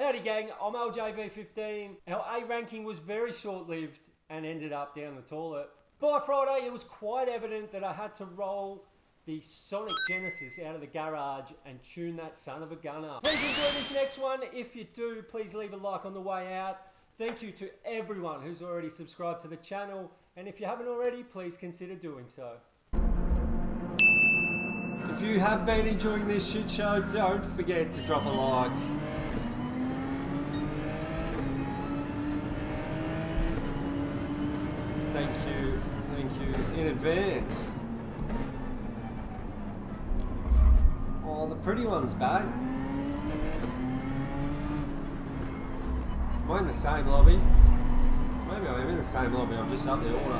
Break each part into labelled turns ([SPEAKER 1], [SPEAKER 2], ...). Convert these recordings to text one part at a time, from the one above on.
[SPEAKER 1] Howdy gang, I'm LJV15. Our A ranking was very short-lived and ended up down the toilet. By Friday, it was quite evident that I had to roll the Sonic Genesis out of the garage and tune that son of a gun up. Please enjoy this next one. If you do, please leave a like on the way out. Thank you to everyone who's already subscribed to the channel, and if you haven't already, please consider doing so. If you have been enjoying this shit show, don't forget to drop a like. Thank you in advance. Oh, the pretty one's back. Am I in the same lobby? Maybe I am in the same lobby, I'm just up the order.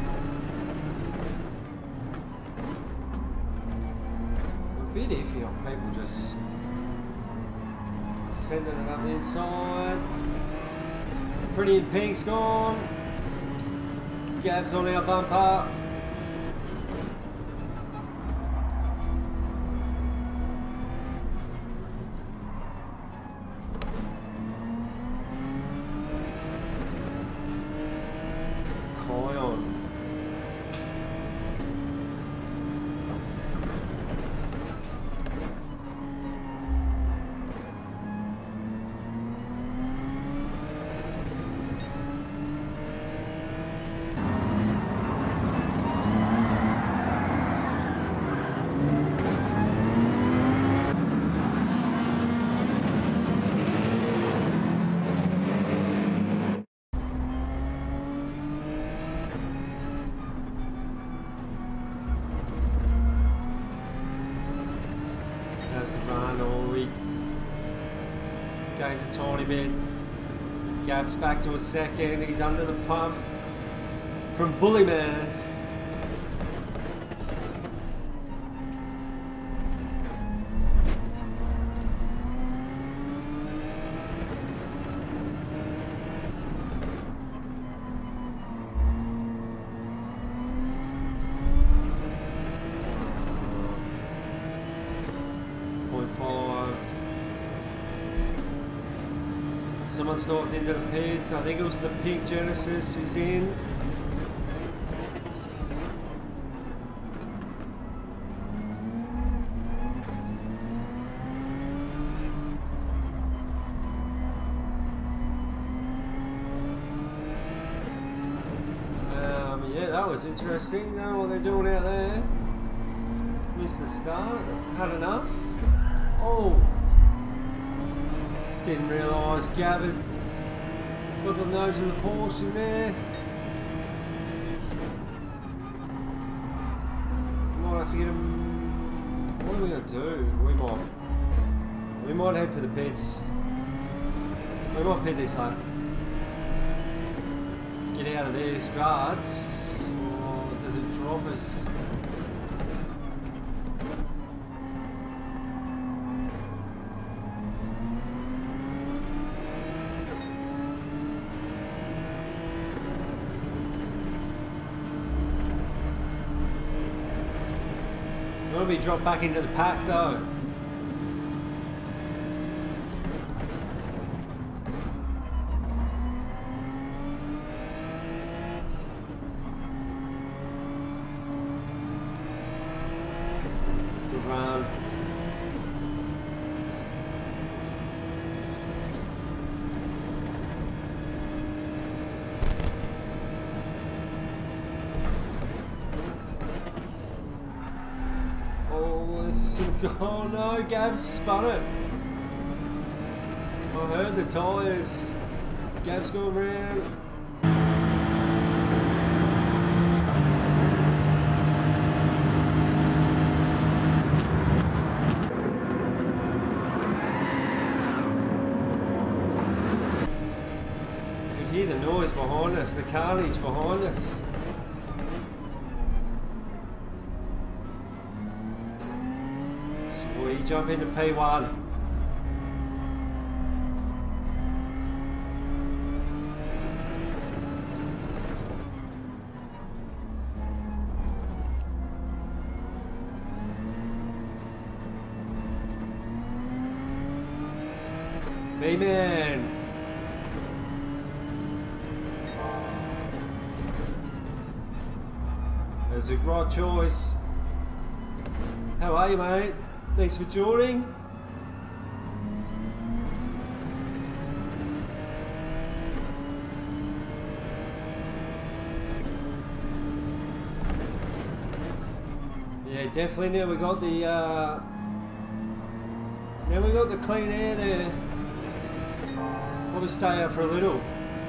[SPEAKER 1] A bit iffy on people just sending it up the inside. Pretty in pink's gone. Gabs on our bumper. Gains a tiny bit. Gabs back to a second. He's under the pump from Bullyman. Someone stalked into the pits. I think it was the pink Genesis is in. Yeah, that was interesting. Know what they're doing out there. Missed the start. Had enough. Oh. Didn't realise Gavin got the nose of the Porsche in there. Might have to get him. What are we gonna do? We might head for the pits. We might pit this lap. Get out of this, but does it drop us? Be dropped back into the pack though. Good run. Oh no, Gav's spun it. I heard the tyres. Gav's going round. You could hear the noise behind us, the carnage behind us. Jump into P1. B-Man. That's a great choice. How are you, mate? Thanks for joining. Yeah, definitely. Now we got the clean air there. Probably stay out for a little.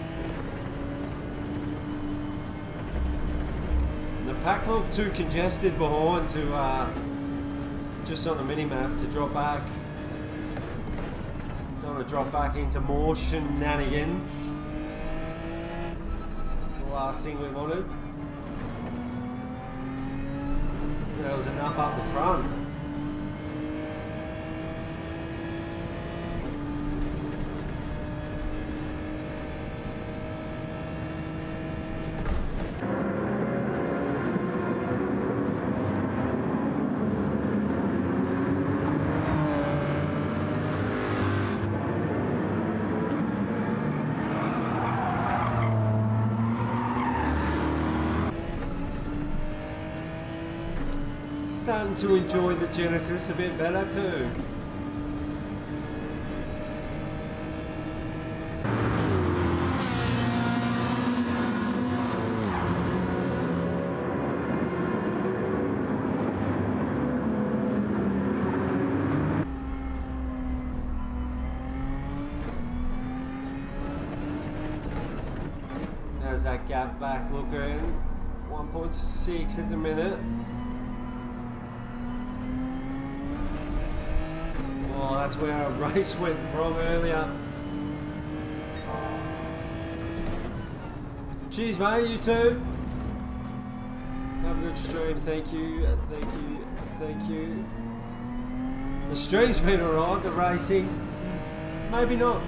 [SPEAKER 1] The pack looked too congested behind to just on the mini map to drop back. Don't want to drop back into more shenanigans. It's the last thing we wanted. There was enough up the front. Starting to enjoy the Genesis a bit better too. There's that gap back looking 1.6 at the minute. Oh, that's where our race went from earlier. Cheers, mate, you too. Have a good stream, thank you, thank you, thank you. The stream's been alright, the racing, maybe not.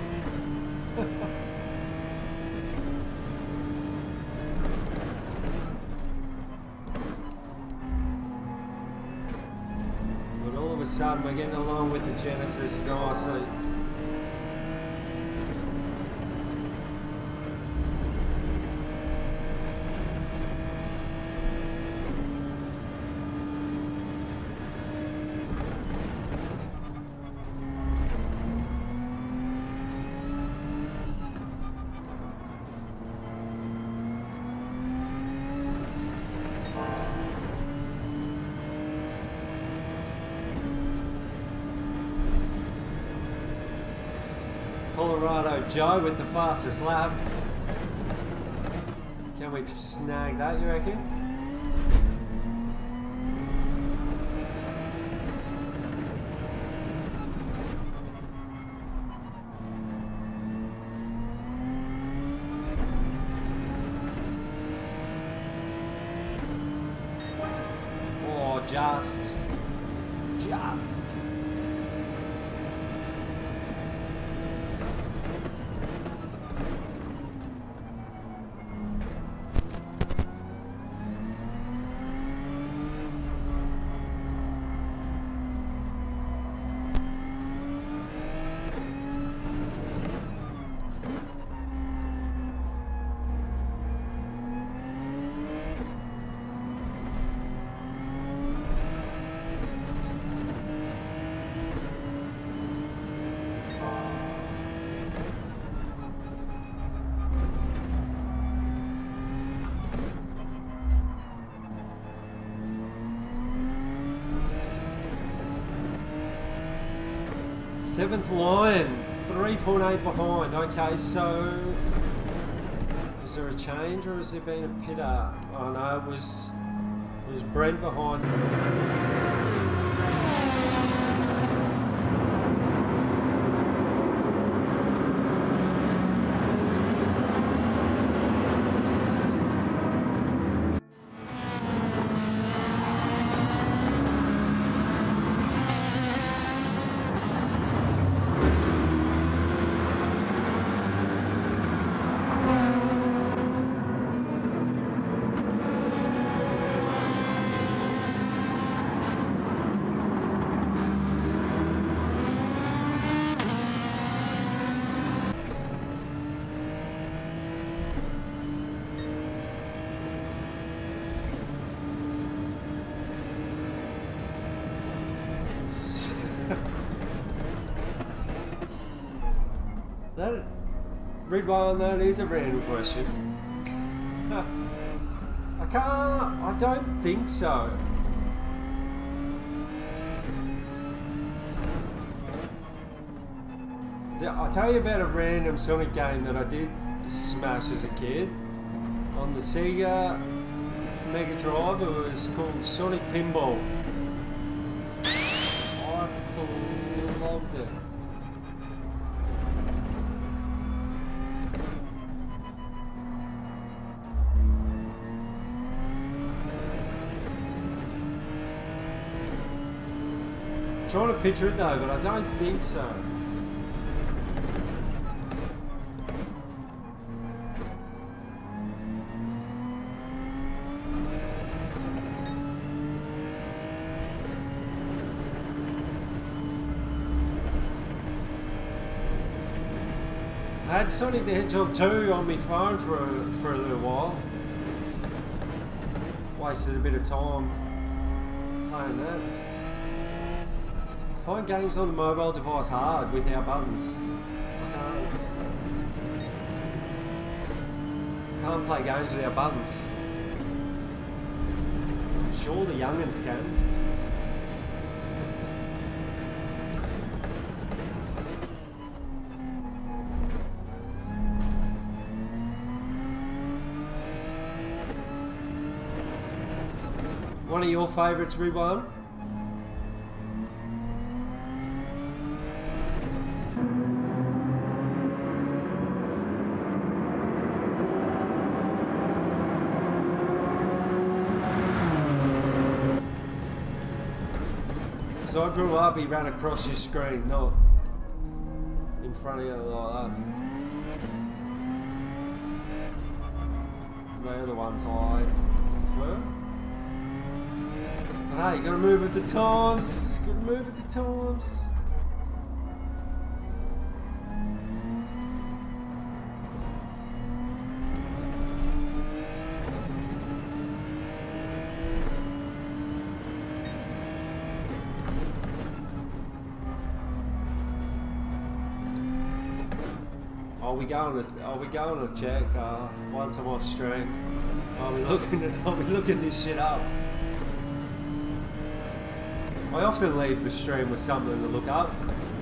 [SPEAKER 1] All of a sudden we're getting along with the Genesis nicely. Colorado Joe with the fastest lap. Can we snag that, you reckon? Oh, just. Seventh line, 3.8 behind. Okay, so is there a change or has there been a pitter? Oh no, it was Brent behind. That, Ridwan, that is a random question. I don't think so. I'll tell you about a random Sonic game that I did smash as a kid. On the Sega Mega Drive, it was called Sonic Pinball. I loved it. Trying to picture it though, but I don't think so. I had Sonic the Hedgehog 2 on my phone for a little while. Wasted a bit of time playing that. I find games on the mobile device hard without buttons. I can't play games without buttons. I'm sure the youngins can. One of your favourites, Ridwan? So I grew up, he ran across your screen, not in front of you like that. They're the ones I prefer. But hey, you gotta move with the times. You gotta move with the times. Are we going to check once I'm off stream? I'll be looking this shit up. I often leave the stream with something to look up.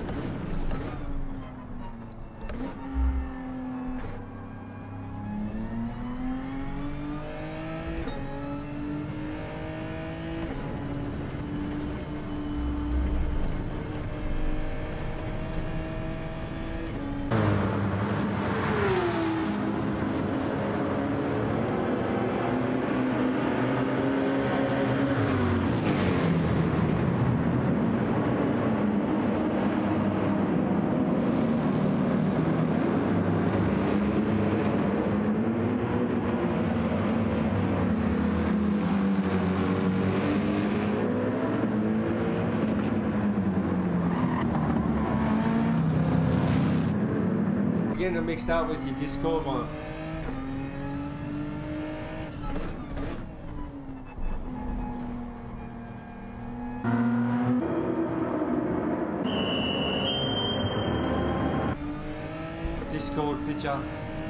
[SPEAKER 1] Getting mixed up with your Discord one. Discord picture.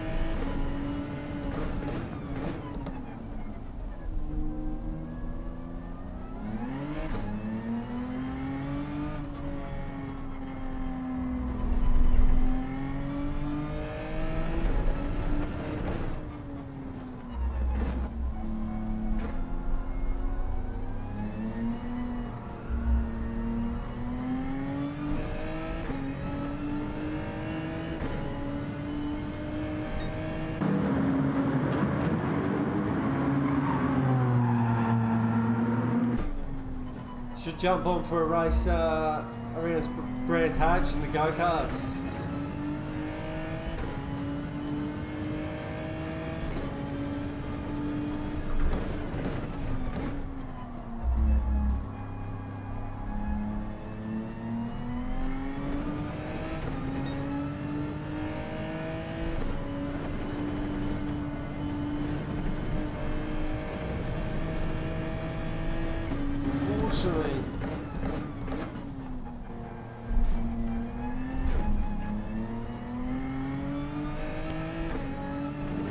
[SPEAKER 1] Should jump on for a race around Brands Hatch in the go-karts.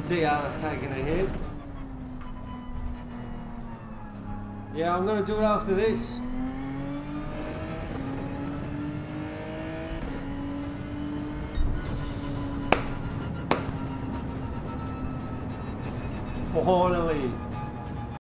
[SPEAKER 1] DR's taking a hit. Yeah, I'm gonna do it after this. Finally.